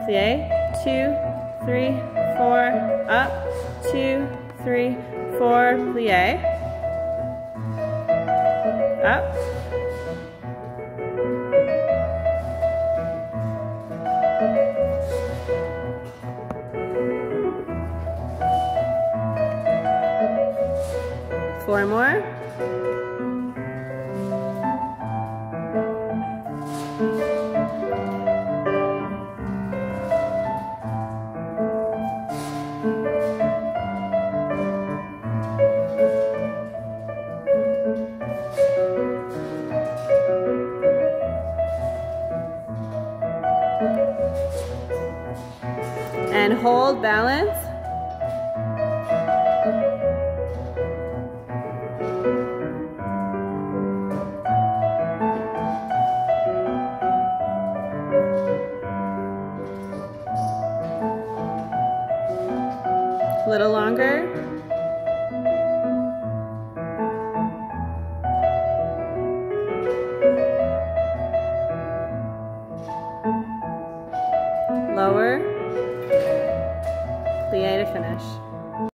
plie, 2, 3, 4, up, 2, 3, 4, plie, up, four more. And hold balance. A little longer. Lower. Plie to finish.